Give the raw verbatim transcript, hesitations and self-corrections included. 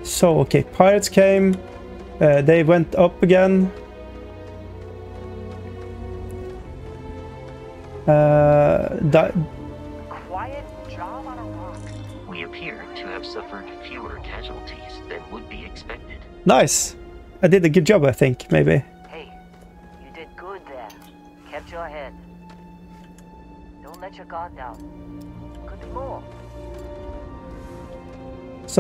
So, okay, pirates came. Uh, they went up again. Uh, that. Quiet job on a rock. We appear to have suffered fewer casualties than would be expected. Nice. I did a good job, I think, maybe. Hey, you did good there. Kept your head. Don't let your guard down. Could be more.